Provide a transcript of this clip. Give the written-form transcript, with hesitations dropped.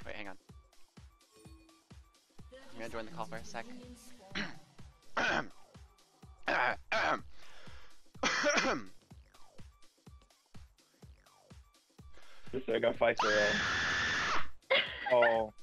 Wait, hang on. I'm gonna join the call for a sec. Just so I got fight for Oh.